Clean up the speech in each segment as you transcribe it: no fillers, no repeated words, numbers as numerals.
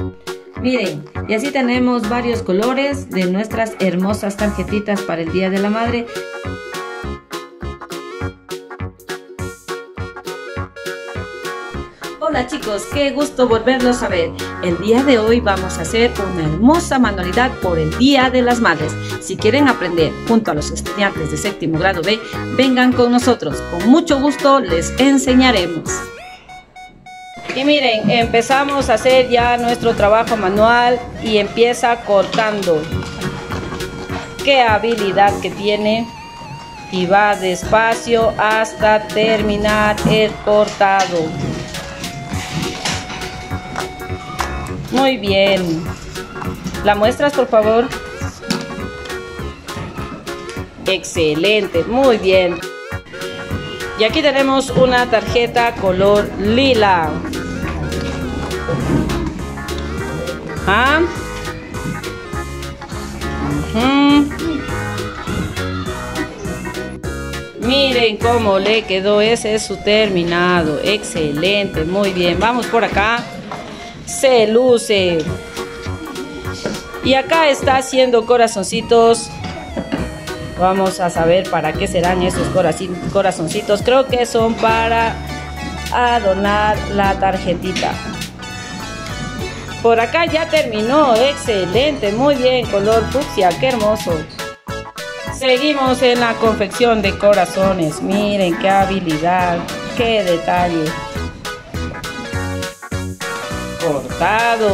Miren, y así tenemos varios colores de nuestras hermosas tarjetitas para el Día de la Madre. Hola chicos, qué gusto volverlos a ver. El día de hoy vamos a hacer una hermosa manualidad por el Día de las Madres. Si quieren aprender junto a los estudiantes de séptimo grado B, vengan con nosotros. Con mucho gusto les enseñaremos. Y miren, empezamos a hacer ya nuestro trabajo manual y empieza cortando. Qué habilidad que tiene. Y va despacio hasta terminar el cortado. Muy bien. ¿La muestras, por favor? Excelente, muy bien. Y aquí tenemos una tarjeta color lila. ¿Ah? Miren cómo le quedó, ese es su terminado. Excelente, muy bien. Vamos por acá. Se luce. Y acá está haciendo corazoncitos. Vamos a saber para qué serán esos corazoncitos. Creo que son para adornar la tarjetita. Por acá ya terminó. Excelente, muy bien. Color fucsia, qué hermoso. Seguimos en la confección de corazones. Miren qué habilidad, qué detalle. Cortado.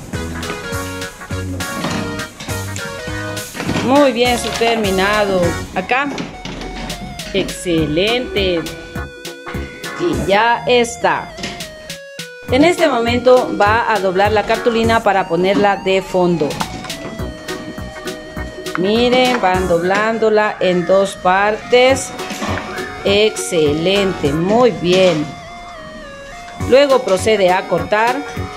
Muy bien su terminado. Acá. Excelente. Y ya está. En este momento va a doblar la cartulina para ponerla de fondo. Miren, van doblándola en dos partes. Excelente, muy bien. Luego procede a cortar.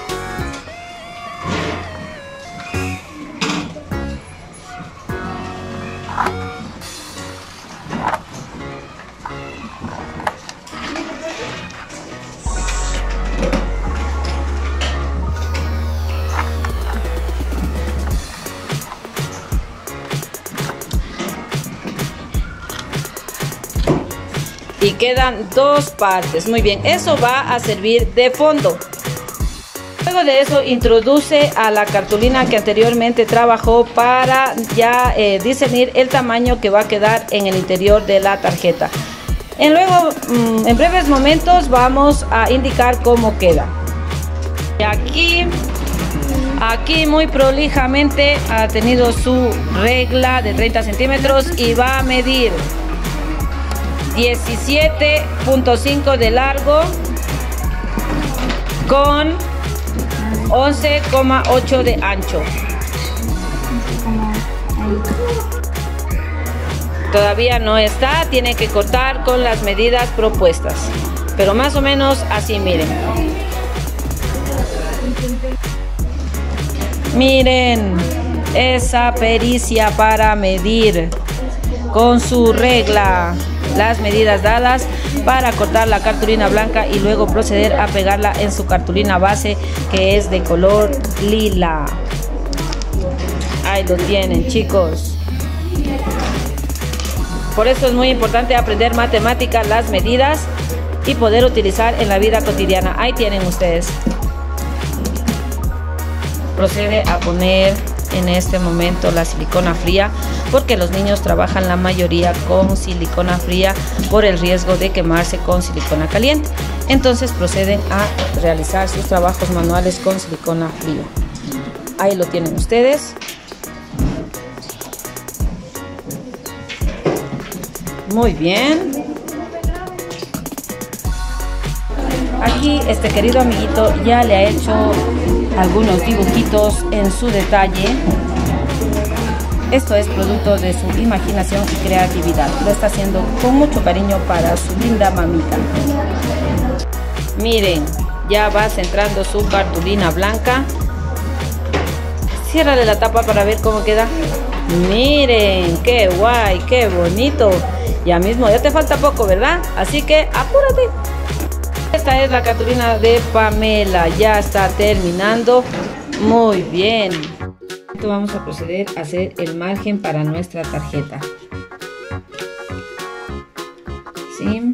Y quedan dos partes. Muy bien, eso va a servir de fondo. Luego de eso introduce a la cartulina que anteriormente trabajó para ya discernir el tamaño que va a quedar en el interior de la tarjeta. En breves momentos vamos a indicar cómo queda. Y aquí muy prolijamente ha tenido su regla de 30 centímetros y va a medir 17.5 de largo con 11,8 de ancho. Todavía no está, tiene que cortar con las medidas propuestas, pero más o menos así, miren. Miren esa pericia para medir con su regla. Las medidas dadas para cortar la cartulina blanca y luego proceder a pegarla en su cartulina base, que es de color lila. Ahí lo tienen, chicos. Por eso es muy importante aprender matemáticas, las medidas y poder utilizar en la vida cotidiana. Ahí tienen ustedes. Procede a poner en este momento la silicona fría, porque los niños trabajan la mayoría con silicona fría por el riesgo de quemarse con silicona caliente. Entonces proceden a realizar sus trabajos manuales con silicona fría. Ahí lo tienen ustedes. Muy bien. Aquí este querido amiguito ya le ha hecho algunos dibujitos en su detalle. Esto es producto de su imaginación y creatividad. Lo está haciendo con mucho cariño para su linda mamita. Miren, ya va centrando su cartulina blanca. Ciérrale la tapa para ver cómo queda. Miren, qué guay, qué bonito. Ya mismo, ya te falta poco, ¿verdad? Así que apúrate. Esta es la cartulina de Pamela. Ya está terminando. Muy bien. Vamos a proceder a hacer el margen para nuestra tarjeta. ¿Sí?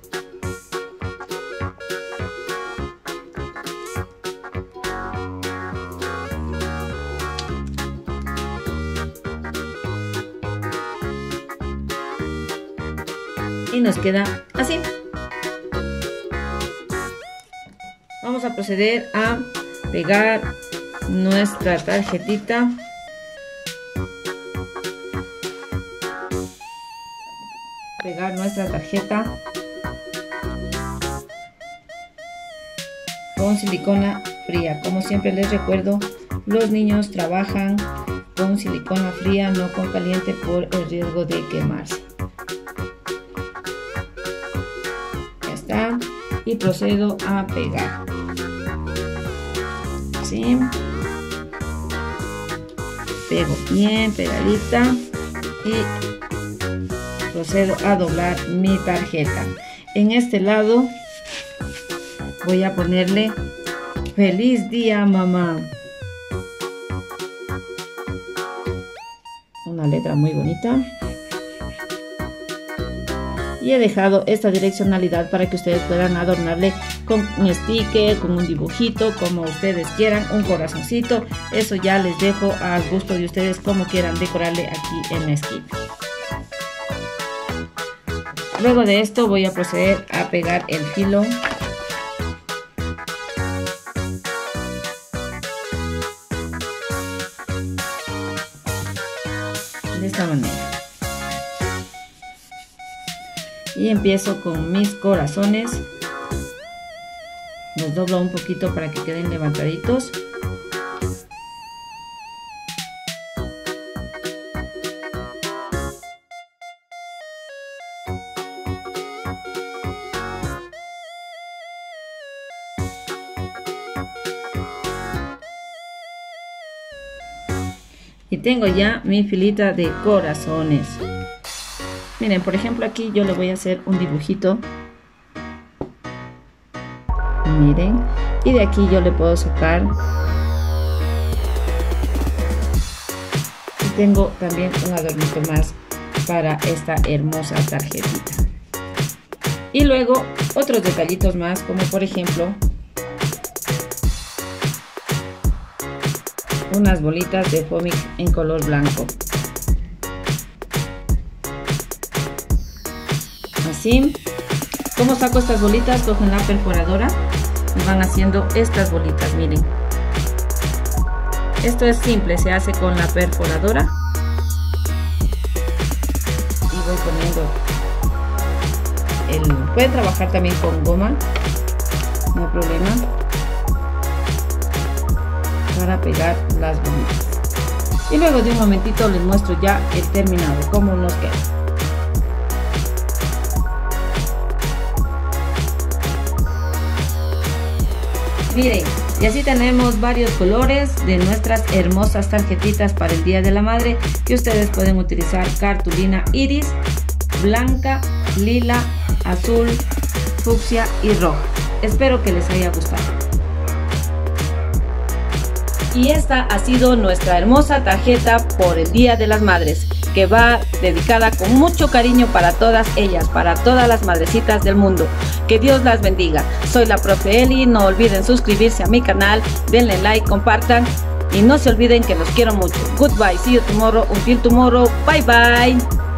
Y nos queda así. Vamos a proceder a pegar nuestra tarjetita. Pegar nuestra tarjeta con silicona fría. Como siempre les recuerdo, los niños trabajan con silicona fría, no con caliente, por el riesgo de quemarse. Ya está. Y procedo a pegar. ¿Sí? Pego bien pegadita y procedo a doblar mi tarjeta. En este lado voy a ponerle feliz día mamá, una letra muy bonita, y he dejado esta direccionalidad para que ustedes puedan adornarle con un sticker, con un dibujito, como ustedes quieran, un corazoncito. Eso ya les dejo al gusto de ustedes, como quieran decorarle aquí en la esquina. Luego de esto voy a proceder a pegar el filo. De esta manera. Y empiezo con mis corazones. Los doblo un poquito para que queden levantaditos. Y tengo ya mi filita de corazones. Miren, por ejemplo, aquí yo le voy a hacer un dibujito. Miren. Y de aquí yo le puedo sacar. Y tengo también un adornito más para esta hermosa tarjetita. Y luego otros detallitos más, como por ejemplo unas bolitas de Fomic en color blanco. Así. ¿Cómo saco estas bolitas? Cogen la perforadora y van haciendo estas bolitas, miren. Esto es simple, se hace con la perforadora. Y voy poniendo pueden trabajar también con goma, no hay problema, para pegar las bolitas. Y luego de un momentito les muestro ya el terminado, cómo nos queda. Miren, y así tenemos varios colores de nuestras hermosas tarjetitas para el Día de la Madre, que ustedes pueden utilizar cartulina iris, blanca, lila, azul, fucsia y roja. Espero que les haya gustado. Y esta ha sido nuestra hermosa tarjeta por el Día de las Madres, que va dedicada con mucho cariño para todas ellas, para todas las madrecitas del mundo. Que Dios las bendiga. Soy la profe Eli, no olviden suscribirse a mi canal, denle like, compartan y no se olviden que los quiero mucho. Goodbye, see you tomorrow, until tomorrow, bye bye.